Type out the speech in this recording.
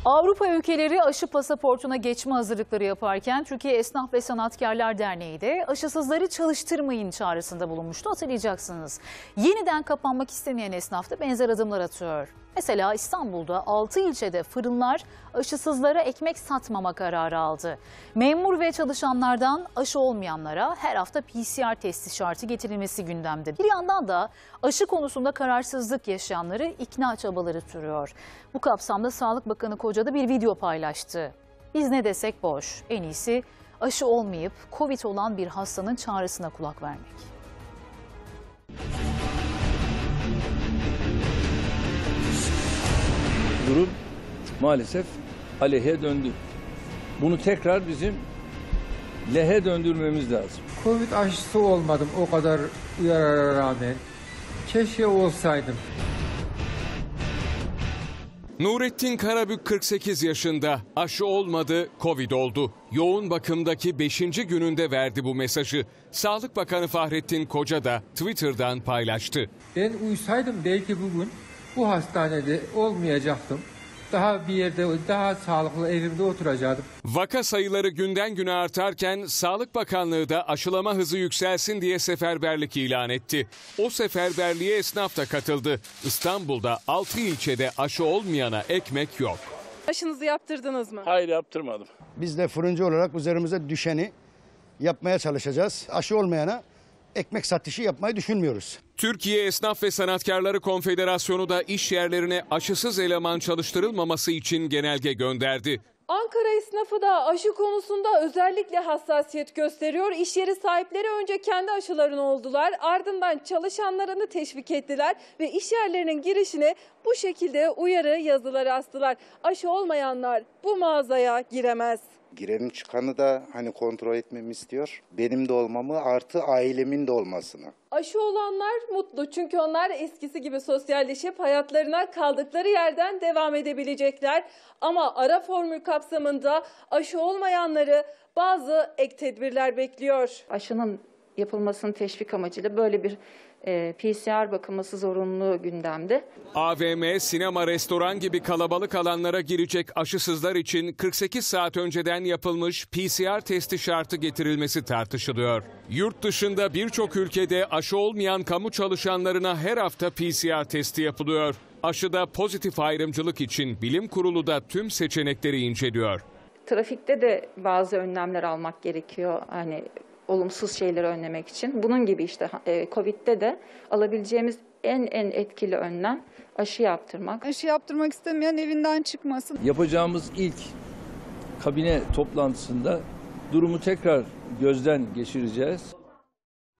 Avrupa ülkeleri aşı pasaportuna geçme hazırlıkları yaparken Türkiye Esnaf ve Sanatkarlar Derneği de aşısızları çalıştırmayın çağrısında bulunmuştu, hatırlayacaksınız. Yeniden kapanmak istemeyen esnaf da benzer adımlar atıyor. Mesela İstanbul'da 6 ilçede fırınlar aşısızlara ekmek satmama kararı aldı. Memur ve çalışanlardan aşı olmayanlara her hafta PCR testi şartı getirilmesi gündemde. Bir yandan da aşı konusunda kararsızlık yaşayanları ikna çabaları sürüyor. Bu kapsamda Sağlık Bakanı Koca da bir video paylaştı. Biz ne desek boş. En iyisi aşı olmayıp Covid olan bir hastanın çağrısına kulak vermek. Durum maalesef aleyhe döndü. Bunu tekrar bizim lehe döndürmemiz lazım. Covid aşısı olmadım o kadar uyarara rağmen. Keşke olsaydım. Nurettin Karabük 48 yaşında, aşı olmadı, Covid oldu. Yoğun bakımdaki 5. gününde verdi bu mesajı. Sağlık Bakanı Fahrettin Koca da Twitter'dan paylaştı. Ben uysaydım belki bugün bu hastanede olmayacaktım. Daha bir yerde, daha sağlıklı evimde oturacaktım. Vaka sayıları günden güne artarken Sağlık Bakanlığı da aşılama hızı yükselsin diye seferberlik ilan etti. O seferberliğe esnaf da katıldı. İstanbul'da 6 ilçede aşı olmayana ekmek yok. Aşınızı yaptırdınız mı? Hayır, yaptırmadım. Biz de fırıncı olarak üzerimize düşeni yapmaya çalışacağız. Aşı olmayana ekmek satışı yapmayı düşünmüyoruz. Türkiye Esnaf ve Sanatkarları Konfederasyonu da iş yerlerine aşısız eleman çalıştırılmaması için genelge gönderdi. Ankara esnafı da aşı konusunda özellikle hassasiyet gösteriyor. İş yeri sahipleri önce kendi aşılarını oldular, ardından çalışanlarını teşvik ettiler ve iş yerlerinin girişine bu şekilde uyarı yazıları astılar. Aşı olmayanlar bu mağazaya giremez. Girenin çıkanı da kontrol etmemi istiyor. Benim de olmamı artı ailemin de olmasını. Aşı olanlar mutlu çünkü onlar eskisi gibi sosyalleşip hayatlarına kaldıkları yerden devam edebilecekler. Ama ara formül kapsamında aşı olmayanları bazı ek tedbirler bekliyor. Aşının yapılmasını teşvik amacıyla böyle bir PCR bakılması zorunluluğu gündemde. AVM, sinema, restoran gibi kalabalık alanlara girecek aşısızlar için 48 saat önceden yapılmış PCR testi şartı getirilmesi tartışılıyor. Yurt dışında birçok ülkede aşı olmayan kamu çalışanlarına her hafta PCR testi yapılıyor. Aşıda pozitif ayrımcılık için bilim kurulu da tüm seçenekleri inceliyor. Trafikte de bazı önlemler almak gerekiyor. Olumsuz şeyleri önlemek için. Bunun gibi Covid'de de alabileceğimiz en etkili önlem aşı yaptırmak. Aşı yaptırmak istemeyen evinden çıkmasın. Yapacağımız ilk kabine toplantısında durumu tekrar gözden geçireceğiz.